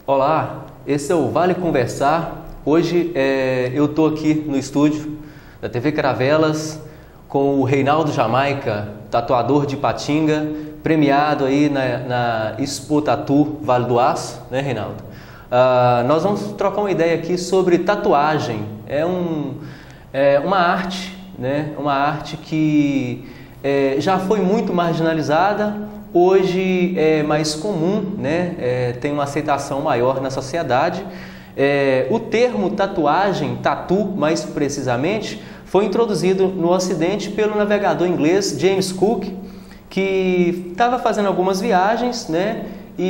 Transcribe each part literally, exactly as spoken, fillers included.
Olá, esse é o Vale Conversar. Hoje é, eu estou aqui no estúdio da T V Caravelas com o Reinaldo Jamaica, tatuador de Ipatinga, premiado aí na, na Expo Tatu Vale do Aço, né, Reinaldo? Uh, nós vamos trocar uma ideia aqui sobre tatuagem. É, um, é uma arte, né? Uma arte que é, já foi muito marginalizada. Hoje é mais comum, né? É, tem uma aceitação maior na sociedade. É, o termo tatuagem, tatu mais precisamente, foi introduzido no Ocidente pelo navegador inglês James Cook, que estava fazendo algumas viagens, né?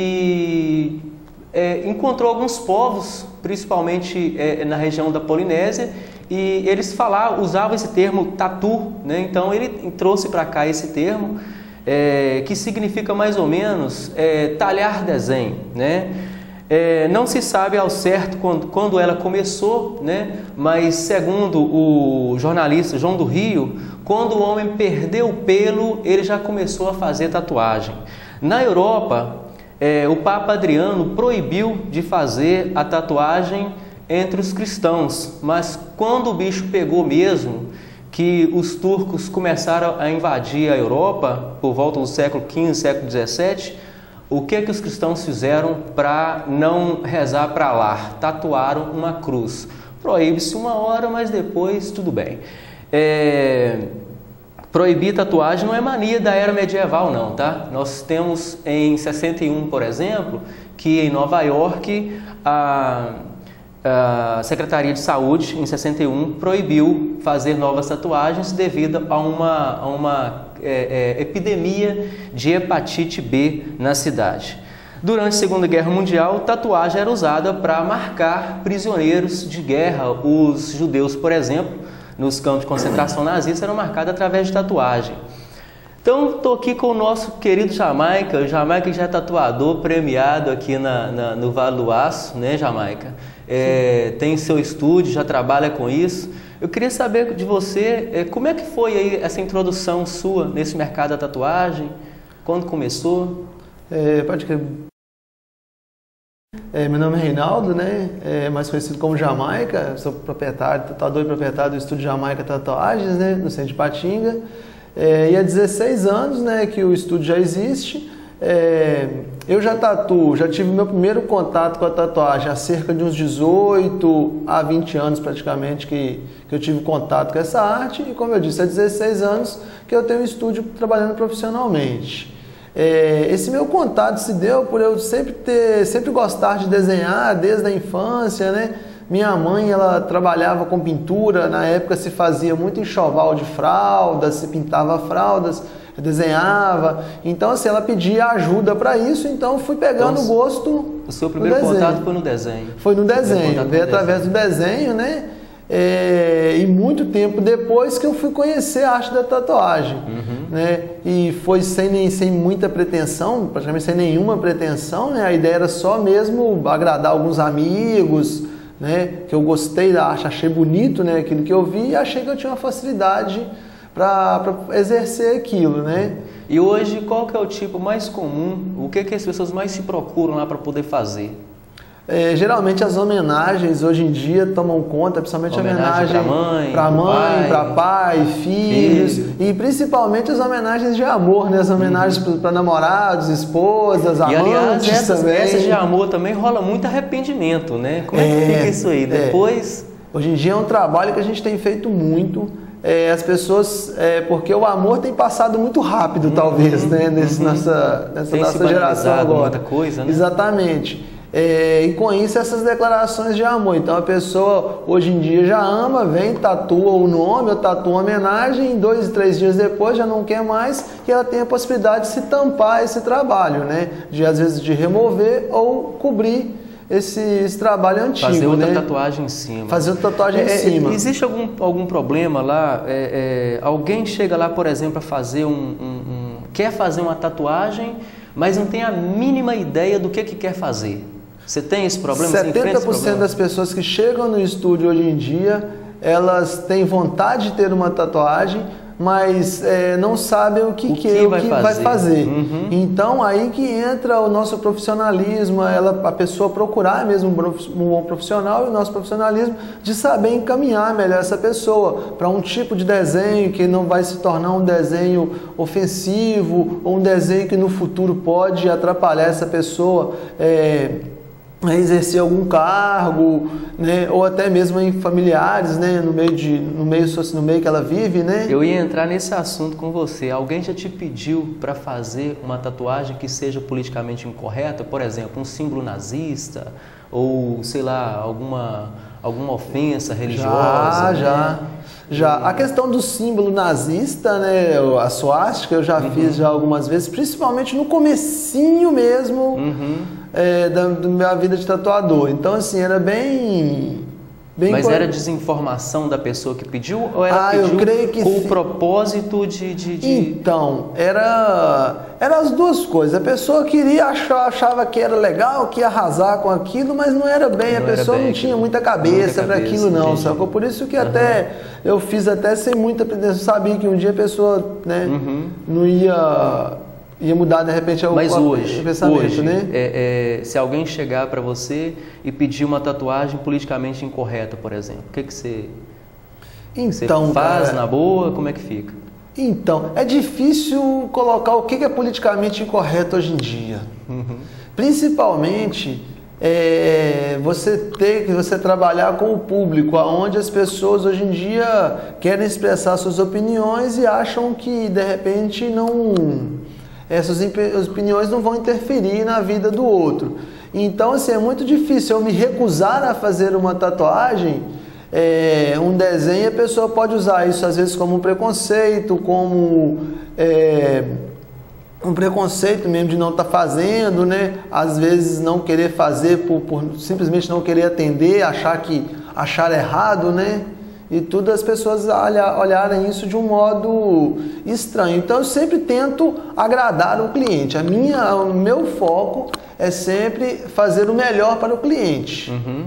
E é, encontrou alguns povos, principalmente é, na região da Polinésia, e eles falavam, usavam esse termo tatu, né? Então ele trouxe para cá esse termo. É, que significa mais ou menos é, talhar desenho, né? É, não se sabe ao certo quando, quando ela começou, né? Mas segundo o jornalista João do Rio, quando o homem perdeu o pelo, ele já começou a fazer tatuagem. Na Europa, é, o Papa Adriano proibiu de fazer a tatuagem entre os cristãos, mas quando o bicho pegou mesmo, que os turcos começaram a invadir a Europa por volta do século quinze, século dezessete, o que que os cristãos fizeram para não rezar para lá? Tatuaram uma cruz. Proíbe-se uma hora, mas depois tudo bem. É... Proibir tatuagem não é mania da era medieval não, tá? Nós temos em sessenta e um, por exemplo, que em Nova York a a Secretaria de Saúde, em sessenta e um, proibiu fazer novas tatuagens devido a uma, a uma é, é, epidemia de hepatite B na cidade. Durante a Segunda Guerra Mundial, tatuagem era usada para marcar prisioneiros de guerra. Os judeus, por exemplo, nos campos de concentração nazistas, eram marcados através de tatuagem. Então, estou aqui com o nosso querido Jamaica, o Jamaica já é tatuador premiado aqui na, na, no Vale do Aço, né, Jamaica? É, tem seu estúdio, já trabalha com isso. Eu queria saber de você, é, como é que foi aí essa introdução sua nesse mercado da tatuagem? Quando começou? É, pode crer. É, meu nome é Reinaldo, né? É, mais conhecido como Jamaica. Sou proprietário, tatuador e proprietário do estúdio Jamaica Tatuagens, né, no centro de Ipatinga. É, e há dezesseis anos, né, que o estúdio já existe. É, eu já tatuo, já tive meu primeiro contato com a tatuagem há cerca de uns dezoito a vinte anos praticamente que, que eu tive contato com essa arte. E como eu disse, há dezesseis anos que eu tenho um estúdio trabalhando profissionalmente. É, esse meu contato se deu por eu sempre, ter, sempre gostar de desenhar desde a infância, né? Minha mãe, ela trabalhava com pintura, na época se fazia muito enxoval de fraldas, se pintava fraldas, desenhava. Então, assim, ela pedia ajuda para isso, então fui pegando então, gosto. O seu primeiro contato foi no desenho? Foi no desenho, veio através do desenho, né? É, e muito tempo depois que eu fui conhecer a arte da tatuagem, uhum. né? E foi sem, nem, sem muita pretensão, praticamente sem nenhuma pretensão, né? A ideia era só mesmo agradar alguns amigos, né, que eu gostei da arte, achei bonito, né, aquilo que eu vi e achei que eu tinha uma facilidade para exercer aquilo, né. E hoje qual que é o tipo mais comum, o que que as pessoas mais se procuram lá para poder fazer? É, geralmente as homenagens hoje em dia tomam conta, principalmente homenagem para mãe, para mãe, para pai, pai, filhos, filho. E principalmente as homenagens de amor, né? As homenagens uhum. para namorados, esposas, e, amantes aliás, essas, também. Essas de amor também rola muito arrependimento, né? Como é, é que fica isso aí? Depois... É. Hoje em dia é um trabalho que a gente tem feito muito. É, as pessoas, é, porque o amor tem passado muito rápido, uhum. talvez, né? Nesse, uhum. Nessa, nessa tem nossa geração agora. Muita coisa, né? Exatamente. É, e com isso essas declarações de amor. Então a pessoa hoje em dia já ama, vem, tatua o nome, ou tatua uma homenagem, em dois, três dias depois já não quer mais, e ela tem a possibilidade de se tampar esse trabalho, né? De às vezes de remover ou cobrir esse, esse trabalho antigo. Fazer outra né? tatuagem em cima. Fazer outra tatuagem é, em cima. Existe algum, algum problema lá? É, é, alguém chega lá, por exemplo, para fazer um, um, um... quer fazer uma tatuagem, mas não tem a mínima ideia do que, que quer fazer. Você tem esse problema? setenta por cento das pessoas que chegam no estúdio hoje em dia, elas têm vontade de ter uma tatuagem, mas é, não sabem o que, o que, que, é, o vai, que fazer. vai fazer. Uhum. Então aí que entra o nosso profissionalismo, ela, a pessoa procurar mesmo um bom profissional e o nosso profissionalismo de saber encaminhar melhor essa pessoa para um tipo de desenho que não vai se tornar um desenho ofensivo ou um desenho que no futuro pode atrapalhar essa pessoa é, a exercer algum cargo, né, ou até mesmo em familiares, né, no meio de, no meio no meio que ela vive, né? Eu ia entrar nesse assunto com você. Alguém já te pediu para fazer uma tatuagem que seja politicamente incorreta, por exemplo, um símbolo nazista ou sei lá alguma alguma ofensa religiosa? Já, já. Né? Já. A questão do símbolo nazista, né, a suástica, eu já uhum. fiz já algumas vezes, principalmente no comecinho mesmo uhum. é, da, da minha vida de tatuador. Então, assim, era bem... bem Mas co... era desinformação da pessoa que pediu ou ela ah, pediu eu creio que com sim. o propósito de, de, de... Então, era, era as duas coisas. A pessoa queria, achar, achava que era legal, que ia arrasar com aquilo, mas não era bem. Não a pessoa bem não tinha muita cabeça para aquilo não, entendi. Sacou? Por isso que uhum. até eu fiz até sem muita pretensão. Sabia que um dia a pessoa, né, uhum. não ia... ia mudar de repente o, Mas hoje, o pensamento, hoje né? É, é, se alguém chegar para você e pedir uma tatuagem politicamente incorreta, por exemplo, o que, que você, então, você faz cara, na boa? Como é que fica? Então, é difícil colocar o que é politicamente incorreto hoje em dia. Uhum. Principalmente é, você ter que você trabalhar com o público, onde as pessoas hoje em dia querem expressar suas opiniões e acham que de repente não... essas opiniões não vão interferir na vida do outro. Então, assim, é muito difícil eu me recusar a fazer uma tatuagem, é, um desenho, a pessoa pode usar isso às vezes como um preconceito, como é, um preconceito mesmo de não estar tá fazendo, né? Às vezes não querer fazer por, por simplesmente não querer atender, achar que achar errado, né? E tudo as pessoas olharem isso de um modo estranho. Então eu sempre tento agradar o cliente. A minha, o meu foco é sempre fazer o melhor para o cliente. Uhum.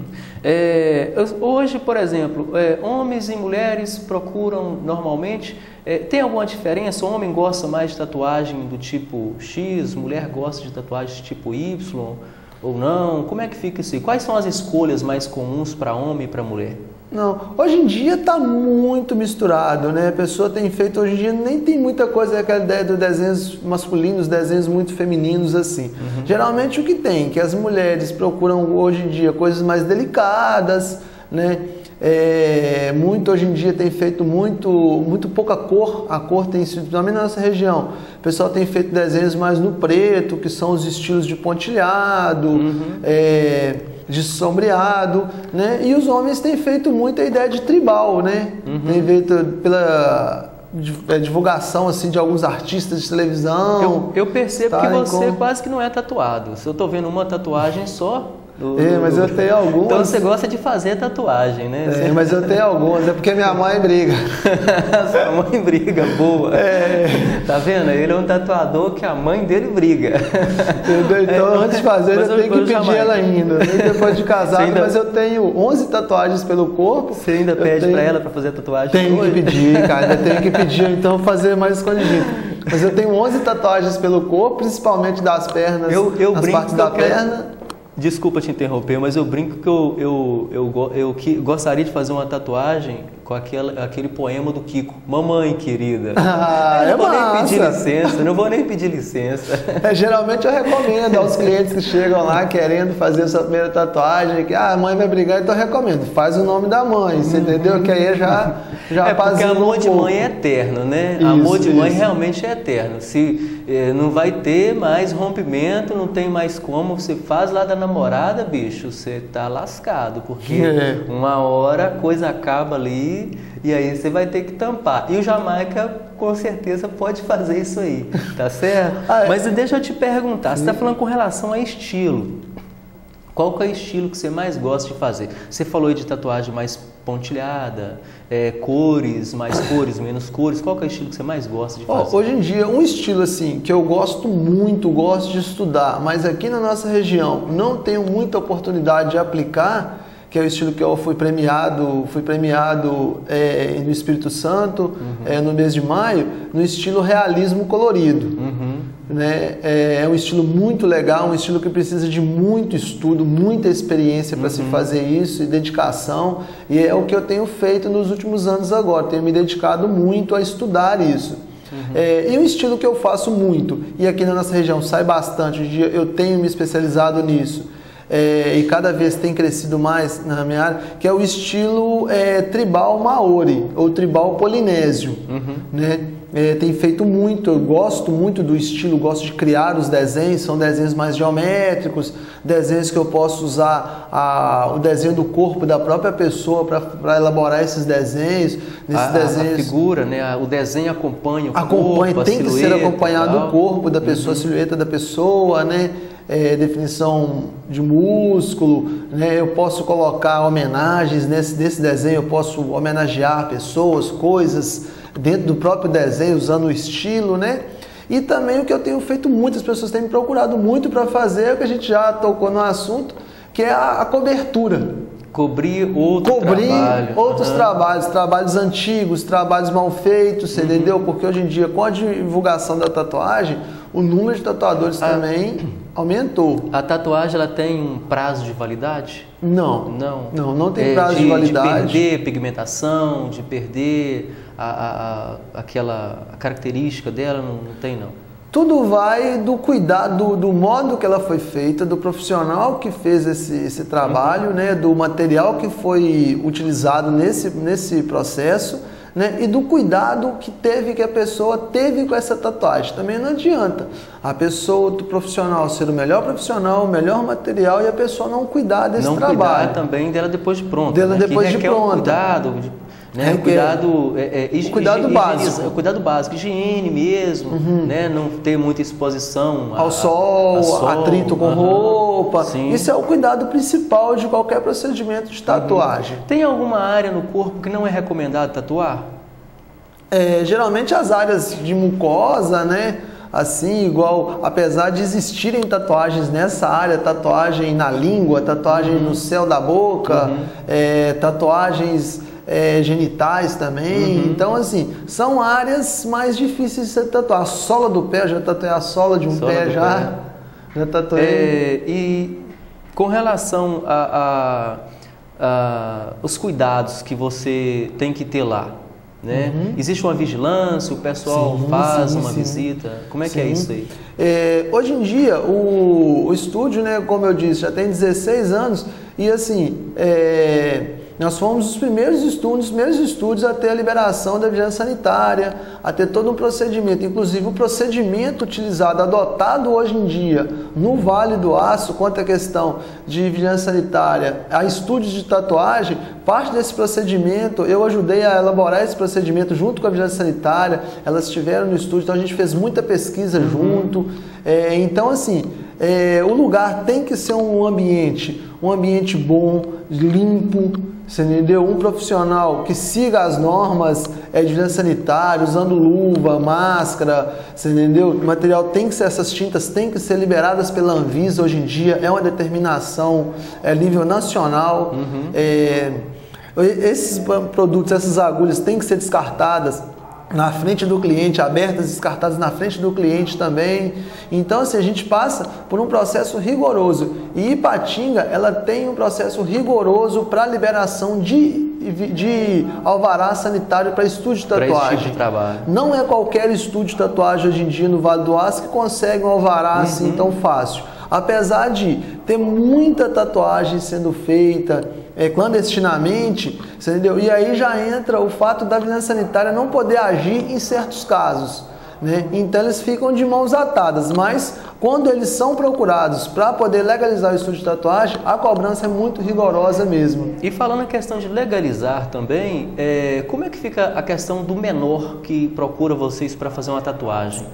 É, hoje, por exemplo, é, homens e mulheres procuram normalmente... É, tem alguma diferença? O homem gosta mais de tatuagem do tipo X, mulher gosta de tatuagem tipo Y ou não? Como é que fica isso aí? Quais são as escolhas mais comuns para homem e para mulher? Não, hoje em dia está muito misturado, né? A pessoa tem feito, hoje em dia nem tem muita coisa, aquela ideia dos desenhos masculinos, desenhos muito femininos assim. Uhum. Geralmente o que tem, que as mulheres procuram hoje em dia coisas mais delicadas, né? É, muito hoje em dia tem feito muito, muito pouca cor, a cor tem sido, principalmente na nossa região, o pessoal tem feito desenhos mais no preto, que são os estilos de pontilhado, uhum. é, de sombreado, né? E os homens têm feito muito a ideia de tribal, né? Uhum. Tem feito pela divulgação assim de alguns artistas de televisão. Eu, eu percebo tá, que você com... quase que não é tatuado. Se eu estou vendo uma tatuagem só... Do, é, mas eu tenho algumas. Então você gosta de fazer tatuagem, né? É, mas eu tenho algumas, é porque minha mãe briga. Sua mãe briga, boa. É. Tá vendo? Ele é um tatuador que a mãe dele briga. Então, é, antes de fazer, eu tenho que pedir jamais. ela ainda. Nem depois de casado, ainda... mas eu tenho onze tatuagens pelo corpo. Você ainda pede tenho... pra ela pra fazer a tatuagem? Tenho hoje? que pedir, cara. Eu tenho que pedir, então fazer mais escondidinho. Mas eu tenho onze tatuagens pelo corpo, principalmente das pernas, eu, eu as partes da perna. Desculpa te interromper, mas eu brinco que eu, eu, eu, eu, eu gostaria de fazer uma tatuagem com aquela, aquele poema do Kiko, Mamãe Querida. Ah, eu não é vou massa. nem pedir licença, não vou nem pedir licença. É, geralmente eu recomendo aos clientes que chegam lá querendo fazer a sua primeira tatuagem, que ah, a mãe vai brigar, então eu recomendo, faz o nome da mãe, você uhum. entendeu? Que aí já, já é porque amor um de mãe é eterno, né? Isso, amor de mãe isso. realmente é eterno. Se eh, não vai ter mais rompimento, não tem mais como, você faz lá da namorada, bicho, você tá lascado, porque é. uma hora a coisa acaba ali e aí você vai ter que tampar. E o Jamaica com certeza pode fazer isso aí, tá certo? ah, é. Mas deixa eu te perguntar, você está falando com relação a estilo. Qual que é o estilo que você mais gosta de fazer? Você falou aí de tatuagem mais pontilhada, é, cores, mais cores, menos cores. Qual que é o estilo que você mais gosta de fazer? Oh, hoje em dia, um estilo assim que eu gosto muito, gosto de estudar, mas aqui na nossa região não tenho muita oportunidade de aplicar, que é o estilo que eu fui premiado, fui premiado é, no Espírito Santo, uhum. é, no mês de maio, no estilo realismo colorido. Uhum. Né? É, é um estilo muito legal, um estilo que precisa de muito estudo, muita experiência para uhum. se fazer isso e dedicação, e é o que eu tenho feito nos últimos anos agora, tenho me dedicado muito a estudar isso. Uhum. É, e um estilo que eu faço muito, e aqui na nossa região sai bastante, hoje em dia eu tenho me especializado nisso, É, e cada vez tem crescido mais na minha área, que é o estilo é, tribal maori, ou tribal polinésio. Uhum. Né? É, tem feito muito, eu gosto muito do estilo, gosto de criar os desenhos, são desenhos mais geométricos, desenhos que eu posso usar a, o desenho do corpo da própria pessoa para elaborar esses desenhos. Nesses a, desenhos, a figura, né? O desenho acompanha o acompanha, corpo, tem a que ser acompanhado o corpo da pessoa, uhum. a silhueta da pessoa, né? É, definição de músculo, né? Eu posso colocar homenagens nesse desse desenho, eu posso homenagear pessoas, coisas dentro do próprio desenho, usando o estilo, né? E também o que eu tenho feito, muitas pessoas têm me procurado muito para fazer, é o que a gente já tocou no assunto, que é a, a cobertura. Cobrir outro Cobrir trabalho. outros uhum. trabalhos, trabalhos antigos, trabalhos mal feitos, você uhum. entendeu? Porque hoje em dia, com a divulgação da tatuagem, o número de tatuadores a, também aumentou. A tatuagem, ela tem um prazo de validade? Não. Não, não, não tem é, prazo de, de validade. De perder pigmentação, de perder a, a, a, aquela característica dela, não, não tem não. Tudo vai do cuidado, do modo que ela foi feita, do profissional que fez esse, esse trabalho, uhum. né, do material que foi utilizado nesse, nesse processo, né, e do cuidado que teve, que a pessoa teve com essa tatuagem. Também não adianta a pessoa, do profissional, ser o melhor profissional, o melhor material e a pessoa não cuidar desse não trabalho. Não cuidar também dela depois de pronta. Dela né? depois que de pronta. Um cuidado, de... Né? É, o cuidado, é, é, o cuidado básico. O cuidado básico, higiene mesmo, uhum. né? Não ter muita exposição a, ao sol, a sol, atrito com uhum. roupa. Sim. Isso é o cuidado principal de qualquer procedimento de tatuagem. Uhum. Tem alguma área no corpo que não é recomendado tatuar? É, geralmente as áreas de mucosa, né? Assim, igual, apesar de existirem tatuagens nessa área, tatuagem na língua, tatuagem uhum. no céu da boca, uhum. é, tatuagens é, genitais também. Uhum. Então, assim, são áreas mais difíceis de se tatuar. A sola do pé, eu já tatuei a sola de um sola pé já. Pé. Já tatuei. É, e com relação a, a, a os cuidados que você tem que ter lá, né? Uhum. Existe uma vigilância, o pessoal sim, faz sim, uma sim. visita, como é sim. que é isso aí? É, hoje em dia o, o estúdio, né, como eu disse, já tem dezesseis anos e assim, é, nós fomos os primeiros estúdios, os primeiros estúdios a ter a liberação da vigilância sanitária, a ter todo um procedimento, inclusive o procedimento utilizado, adotado hoje em dia no Vale do Aço quanto à questão de vigilância sanitária, a estúdios de tatuagem, parte desse procedimento, eu ajudei a elaborar esse procedimento junto com a vigilância sanitária, elas estiveram no estúdio, então a gente fez muita pesquisa uhum. junto, é, então assim, é, o lugar tem que ser um ambiente, um ambiente bom, limpo, você entendeu? Um profissional que siga as normas é, de vigilância sanitária, usando luva, máscara, você entendeu? O material tem que ser, essas tintas têm que ser liberadas pela Anvisa hoje em dia, é uma determinação é, nível nacional. Uhum. É, esses produtos, essas agulhas têm que ser descartadas na frente do cliente, abertas, descartadas na frente do cliente também. Então, assim, a gente passa por um processo rigoroso. E Ipatinga, ela tem um processo rigoroso para liberação de, de alvará sanitário para estúdio de tatuagem. Para esse tipo de trabalho. Não é qualquer estúdio de tatuagem hoje em dia no Vale do Aço que consegue um alvará uhum. assim tão fácil. Apesar de ter muita tatuagem sendo feita é, clandestinamente, você entendeu? E aí já entra o fato da vigilância sanitária não poder agir em certos casos, né? Então eles ficam de mãos atadas, mas quando eles são procurados para poder legalizar o estúdio de tatuagem, a cobrança é muito rigorosa mesmo. E falando em questão de legalizar também, é, como é que fica a questão do menor que procura vocês para fazer uma tatuagem?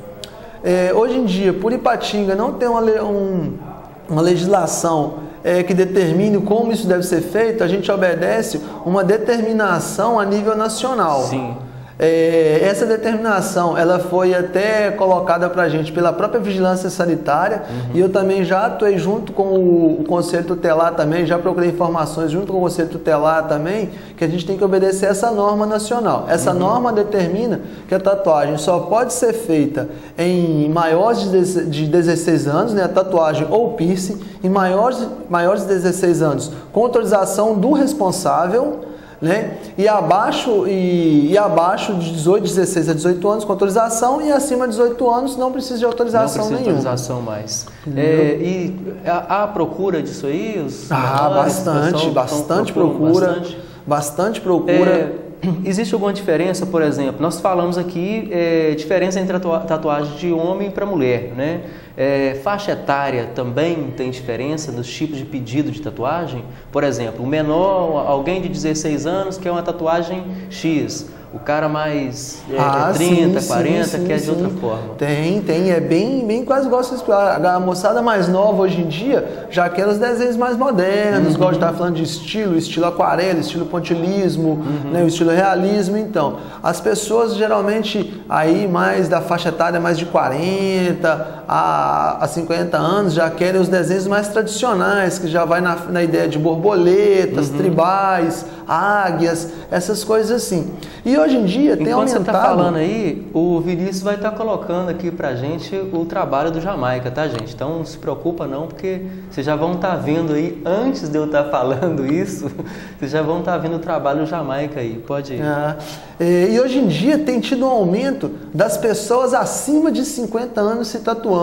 É, hoje em dia, por Ipatinga, não tem uma, um, uma legislação é, que determine como isso deve ser feito, a gente obedece uma determinação a nível nacional. Sim. É, essa determinação, ela foi até colocada para a gente pela própria vigilância sanitária, uhum. e eu também já atuei junto com o, o Conselho Tutelar também, já procurei informações junto com o Conselho Tutelar também, que a gente tem que obedecer essa norma nacional. Essa uhum. norma determina que a tatuagem só pode ser feita em maiores de dezesseis anos, né, a tatuagem ou piercing, em maiores, maiores de dezesseis anos, com autorização do responsável, né? E abaixo e, e abaixo de dezoito, dezesseis a dezoito anos com autorização, e acima de dezoito anos não precisa de autorização nenhuma. Não precisa de autorização mais. É, e há procura disso aí? Os ah, bastante, bastante procura, bastante, bastante procura. É, existe alguma diferença, por exemplo, nós falamos aqui é, diferença entre tatuagem de homem para mulher, né? É, faixa etária também tem diferença nos tipos de pedido de tatuagem? Por exemplo, o menor, alguém de dezesseis anos quer uma tatuagem X, o cara mais é, ah, trinta, sim, quarenta sim, quer sim, de outra forma. Tem, tem, é bem, bem quase gosto de explicar. A moçada mais nova hoje em dia já quer os desenhos mais modernos, uhum. gosta de estar falando de estilo, estilo aquarela, estilo pontilhismo, uhum. né, o estilo realismo. Então, as pessoas geralmente aí mais da faixa etária mais de quarenta a cinquenta anos já querem os desenhos mais tradicionais, que já vai na, na ideia de borboletas, uhum. tribais, águias, essas coisas assim. E hoje em dia tem Enquanto aumentado... Enquanto você está falando aí, o Vinícius vai estar tá colocando aqui pra gente o trabalho do Jamaica, tá, gente? Então não se preocupa não, porque vocês já vão estar tá vendo aí, antes de eu estar tá falando isso, vocês já vão estar tá vendo o trabalho do Jamaica aí, pode ir. Ah, e hoje em dia tem tido um aumento das pessoas acima de cinquenta anos se tatuando.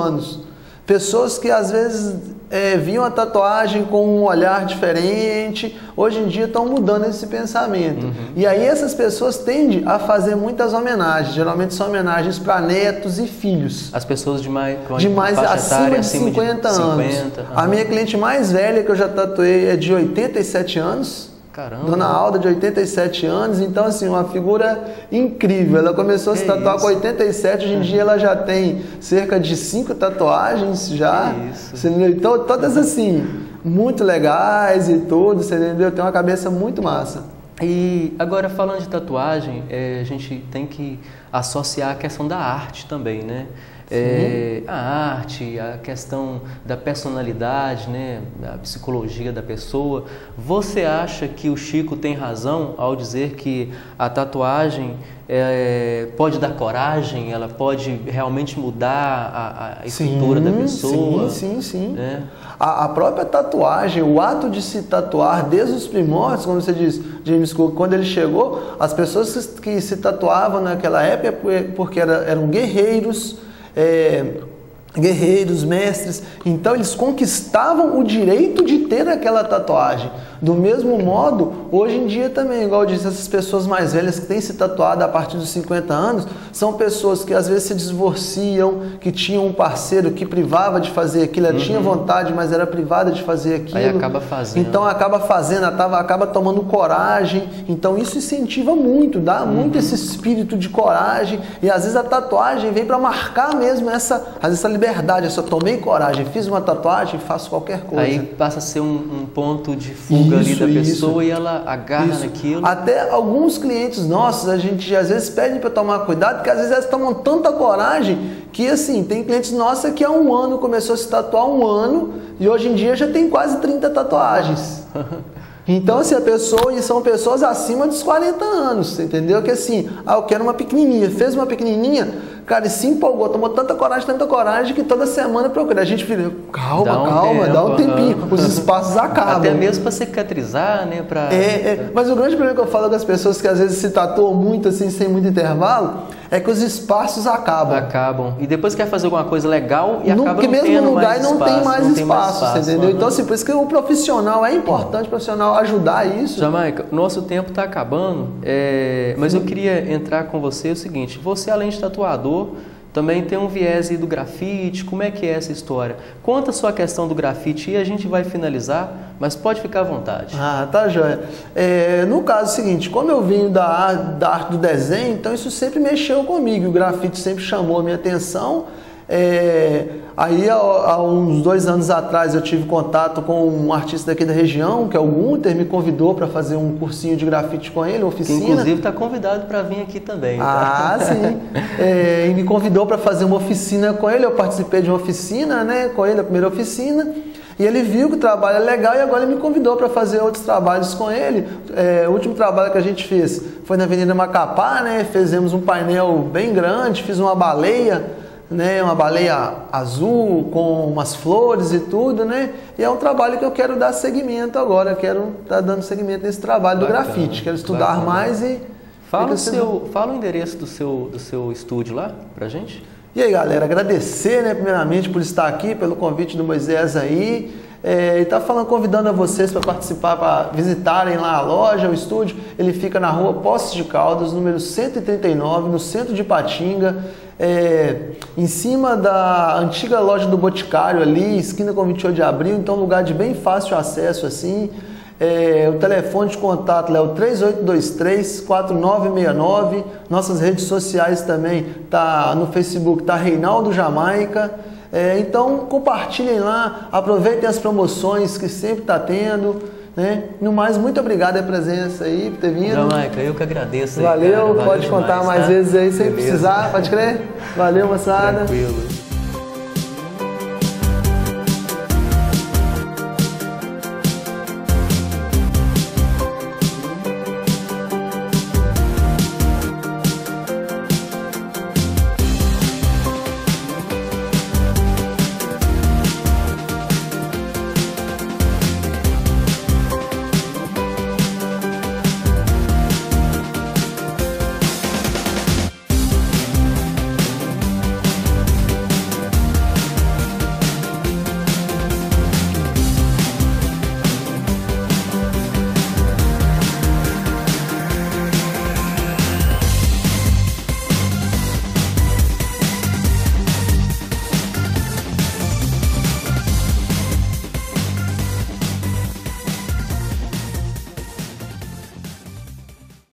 Pessoas que às vezes é, viam a tatuagem com um olhar diferente, hoje em dia estão mudando esse pensamento. Uhum. E aí essas pessoas tendem a fazer muitas homenagens, geralmente são homenagens para netos e filhos. As pessoas de mais, de mais acima de cinquenta anos. cinquenta, uhum. A minha cliente mais velha que eu já tatuei é de oitenta e sete anos. Caramba. Dona Alda, de oitenta e sete anos, então assim, uma figura incrível. Ela começou que a se tatuar isso? com oitenta e sete, hoje em dia ela já tem cerca de cinco tatuagens já. Você entendeu? Então, todas assim, muito legais e tudo, você entendeu? Tem uma cabeça muito massa. E agora, falando de tatuagem, é, a gente tem que associar a questão da arte também, né? É, a arte, a questão da personalidade, né, a psicologia da pessoa. Você acha que o Chico tem razão ao dizer que a tatuagem é, pode dar coragem, ela pode realmente mudar a, a estrutura sim, da pessoa? Sim, sim, sim. Né? A, a própria tatuagem, o ato de se tatuar desde os primórdios, como você diz, James Cook, quando ele chegou, as pessoas que se tatuavam naquela época porque eram guerreiros, É, guerreiros, mestres, então eles conquistavam o direito de ter aquela tatuagem. Do mesmo modo, hoje em dia também, igual eu disse, essas pessoas mais velhas que têm se tatuado a partir dos cinquenta anos, são pessoas que às vezes se divorciam, que tinham um parceiro que privava de fazer aquilo, ela uhum. tinha vontade, mas era privada de fazer aquilo. Aí acaba fazendo. Então acaba fazendo, acaba, acaba tomando coragem, então isso incentiva muito, dá uhum. muito esse espírito de coragem, e às vezes a tatuagem vem para marcar mesmo essa, às vezes, essa liberdade. Eu só tomei coragem, fiz uma tatuagem, faço qualquer coisa. Aí passa a ser um, um ponto de fuga isso, ali da pessoa isso. E ela agarra isso. naquilo. Até alguns clientes nossos, a gente às vezes pede para tomar cuidado, porque às vezes eles tomam tanta coragem que assim, tem clientes nossos que há um ano começou a se tatuar um ano e hoje em dia já tem quase trinta tatuagens. Então, assim, a pessoa, e são pessoas acima dos quarenta anos, entendeu? Que assim, ah, eu quero uma pequenininha, fez uma pequenininha, cara, e se empolgou, tomou tanta coragem, tanta coragem, que toda semana procura. A gente fica, calma, dá um calma, tempo, dá um tempinho, uhum. os espaços acabam. Até mesmo para cicatrizar, né? Pra... É, é, mas o grande problema que eu falo com as pessoas que às vezes se tatuam muito, assim, sem muito intervalo, é que os espaços acabam. Acabam. E depois quer fazer alguma coisa legal e no, acaba não mesmo tendo lugar mais não espaço, tem mais não espaço, tem mais espaço, entendeu? Uhum. Então, assim, por isso que o profissional, é importante o profissional ajudar isso. Jamaica, nosso tempo está acabando, é, mas eu queria entrar com você o seguinte, você além de tatuador, também tem um viés aí do grafite, como é que é essa história? Conta a sua questão do grafite e a gente vai finalizar, mas pode ficar à vontade. Ah, tá joia. É, no caso seguinte, como eu vim da arte, da arte do desenho, então isso sempre mexeu comigo, o grafite sempre chamou a minha atenção. É, aí, há, há uns dois anos atrás, eu tive contato com um artista daqui da região, que é o Gunter, me convidou para fazer um cursinho de grafite com ele, oficina. Que, inclusive, está convidado para vir aqui também. Ah, tá? Sim. É, e me convidou para fazer uma oficina com ele. Eu participei de uma oficina, né, com ele, a primeira oficina. E ele viu que o trabalho é legal e agora ele me convidou para fazer outros trabalhos com ele. É, o último trabalho que a gente fez foi na Avenida Macapá, né? Fizemos um painel bem grande, fiz uma baleia, né? Uma baleia azul com umas flores e tudo, né? E é um trabalho que eu quero dar seguimento agora. Eu quero estar dando seguimento nesse trabalho bacana, do grafite. Quero estudar bacana. mais e... Fala o, seu, fala o endereço do seu, do seu estúdio lá pra gente. E aí, galera, agradecer, né, primeiramente por estar aqui, pelo convite do Moisés aí, é, e tá falando, convidando a vocês para participar, para visitarem lá a loja, o estúdio. Ele fica na rua Poços de Caldas, número cento e trinta e nove, no centro de Ipatinga, é, em cima da antiga loja do Boticário ali, esquina com vinte e oito de abril, então lugar de bem fácil acesso assim. É, o telefone de contato é o três oito dois três, quatro nove seis nove. Nossas redes sociais também tá no Facebook, tá Reinaldo Jamaica. É, então compartilhem lá, aproveitem as promoções que sempre tá tendo, né? No mais, muito obrigado pela presença aí, por ter vindo. Jamaica, eu que agradeço. Aí, valeu, cara, valeu pode demais, contar mais tá? vezes aí sem Beleza. precisar, pode crer? Valeu, moçada. Tranquilo.